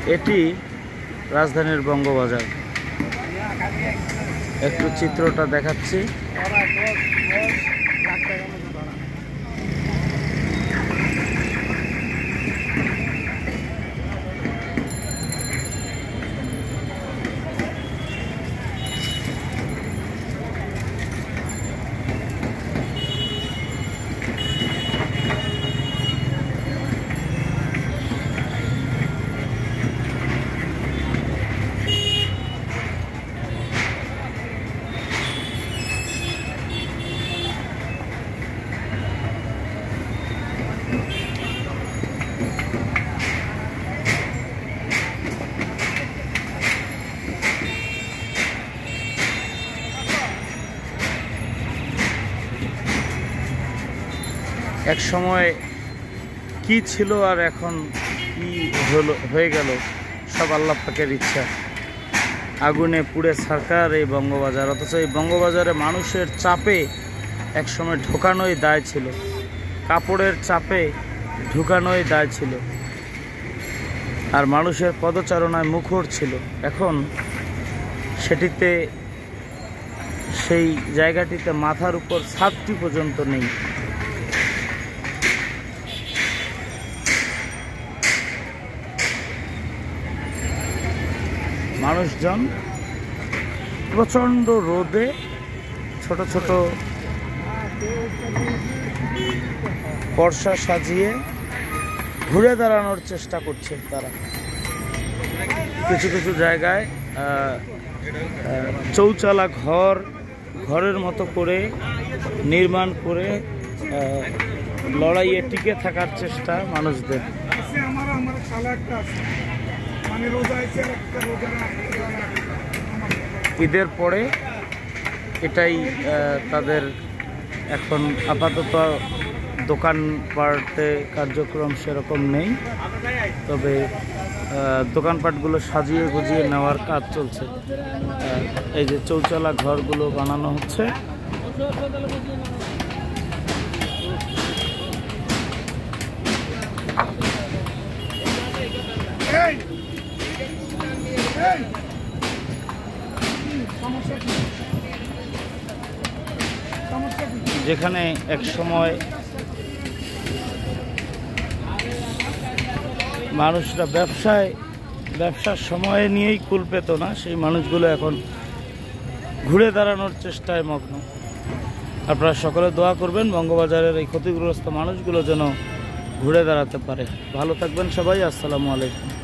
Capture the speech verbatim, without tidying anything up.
এটি রাজধানীর বঙ্গবাজার। একটু চিত্রটা দেখাচ্ছি। এক সময় কি ছিল আর এখন কি হলো হয়ে গেল সব আল্লাহ পাকের ইচ্ছা। আগুনে পুড়ে ছারকার এই বঙ্গবাজার, অথচ এই বঙ্গবাজারে মানুষের চাপে এক সময় ঢোকানোই দায় ছিল, কাপড়ের চাপে ঢুকানোই দায় ছিল, আর মানুষের পদচারণায় মুখর ছিল। এখন সেটিতে সেই জায়গাটিতে মাথার উপর ছাদটি পর্যন্ত নেই। মানুষজন প্রচণ্ড রোদে ছোট ছোট বর্ষা সাজিয়ে ঘুরে দাঁড়ানোর চেষ্টা করছে তারা। কিছু কিছু জায়গায় চৌচালা ঘর ঘরের মতো করে নির্মাণ করে লড়াইয়ে টিকে থাকার চেষ্টা মানুষদের। ঈদের পরে এটাই তাদের এখন আপাতত দোকানপাটে কার্যক্রম সেরকম নেই, তবে দোকানপাটগুলো সাজিয়ে গুজিয়ে নেওয়ার কাজ চলছে। এই যে চৌচালা ঘরগুলো বানানো হচ্ছে। যেখানে এক সময় মানুষরা ব্যবসায় ব্যবসার সময় নিয়েই কুল পেত না, সেই মানুষগুলো এখন ঘুরে দাঁড়ানোর চেষ্টায় মগ্ন। আপনারা সকলে দোয়া করবেন বঙ্গবাজারের এই ক্ষতিগ্রস্ত মানুষগুলো যেন ঘুরে দাঁড়াতে পারে। ভালো থাকবেন সবাই। আসসালামু আলাইকুম।